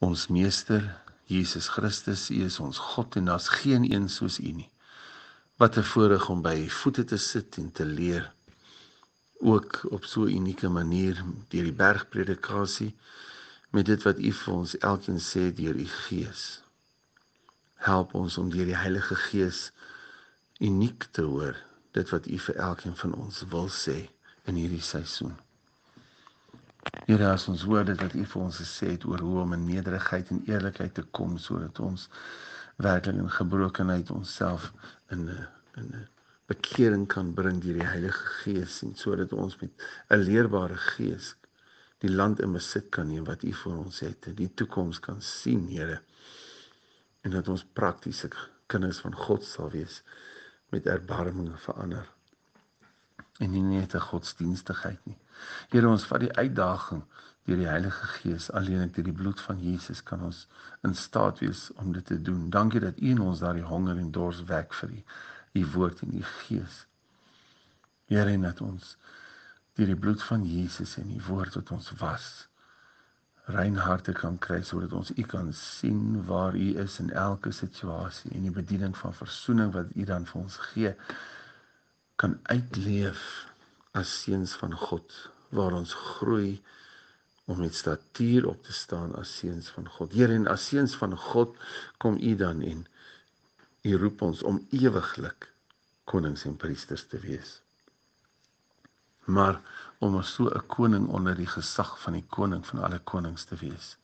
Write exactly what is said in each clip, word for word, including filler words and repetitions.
Ons Meester, Jesus Christus, U is ons God en daar's geen een soos U nie. Wat 'n voorreg om by U voete te sit en te leer, ook op so 'n unieke manier deur die bergpredikasie, met dit wat U vir ons elkeen sê deur U Gees. Help ons om deur die Heilige Gees uniek te hoor, dit wat U vir elkeen van ons wil sê in hierdie seisoen. Here, as ons hoor dit wat U vir ons gesê het oor hoe om in nederigheid en eerlikheid te kom, sodat ons werklik in gebrokenheid onsself in 'n in 'n bekering kan bring deur die Heilige Gees, en sodat ons met 'n leerbare gees die land in besit kan neem wat U vir ons het, die toekoms kan sien, Here, en dat ons praktiese kinders van God sal wees, met erbarming verander, en nie net 'n godsdienstigheid nie. Here, ons vat die uitdaging deur die Heilige Gees, alleen deur die bloed van Jesus kan ons in staat wees om dit te doen. Dankie dat U in ons daardie honger en dors wek vir U, U woord en U Gees. Here, en dat ons deur die bloed van Jesus en U woord wat ons was, rein harte kan kry, sodat ons U kan sien waar U is in elke situasie, en die bediening van versoening wat U dan vir ons gee, kan uitleef as seuns van God, waar ons groei om met statuur op te staan as seuns van God. Here, en as seuns van God kom U dan en U roep ons om ewiglik konings en priesters te wees. Maar om so 'n koning onder die gesag van die koning van alle konings te wees.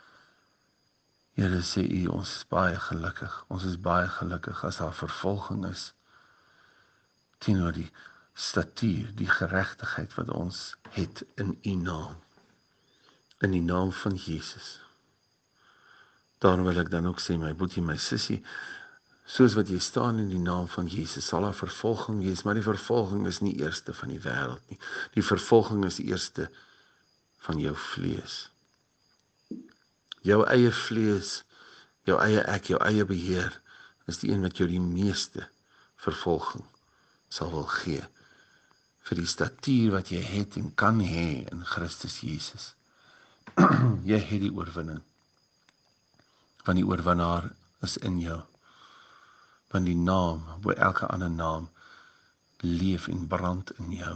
Here, sê U, ons is baie gelukkig. Ons is baie gelukkig as daar vervolging is teenoor die statuur, die geregtigheid wat ons het in U naam. In die naam van Jesus. Daarom wil ek dan ook sê, my boetie, my sussie, soos wat jy staan in die naam van Jesus, sal daar vervolging wees, maar die vervolging is nie eerste van die wêreld nie. Die vervolging is eerste van jou vlees. Jou eie vlees, jou eie ek, jou eie beheer, is die een wat jou die meeste vervolging sal wil gee, vir die statuur wat jy het en kan hê in Christus Jesus. Jy het die oorwinning, want die oorwinnaar is in jou, want die naam, bo elke ander naam, leef en brand in jou.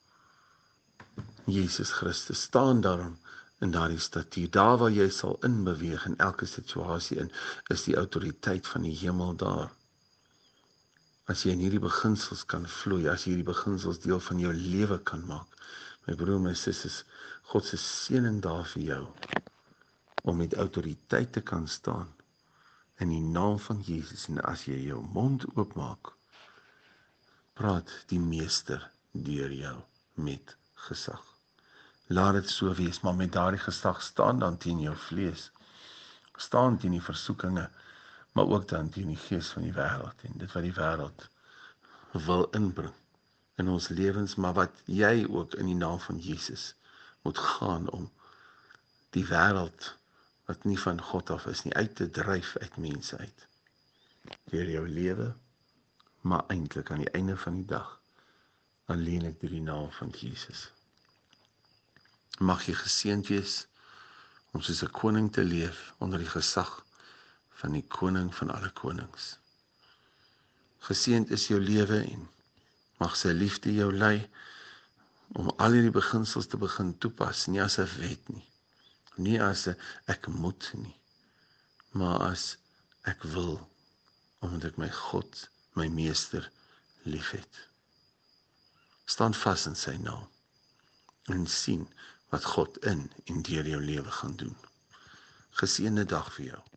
Jesus Christus, staan daarom in daardie statuur, daar waar jy sal inbeweeg in elke situasie in, is die autoriteit van die hemel daar. As jy in hierdie beginsels kan vloei, as jy hierdie beginsels deel van jou lewe kan maak, my broer, my sis, is God se seëning daar vir jou, om met autoriteit te kan staan, in die naam van Jesus, en as jy jou mond oopmaak, praat die Meester deur jou met gesag. Laat dit so wees, maar met daardie gesag staan dan teen jou vlees, staan teen die versoekinge, maar ook dan teen die gees van die wêreld, en dit wat die wêreld wil inbring in ons lewens, maar wat jy ook in die naam van Jesus moet gaan om die wêreld wat nie van God af is nie, uit te dryf uit mense uit, deur jou lewe, maar eintlik aan die einde van die dag, alleenlik deur die naam van Jesus. Mag jy geseënd wees om soos 'n koning te leef onder die gesag van die koning van alle konings. Geseënd is jou lewe en mag sy liefde jou lei om al hierdie beginsels te begin toepas, nie as 'n wet nie, nie as 'n ek moet nie, maar as ek wil, omdat ek my God, my Meester, liefhet. Staan vas in sy naam en sien wat God in en deur jou lewe gaan doen. Geseënde dag vir jou.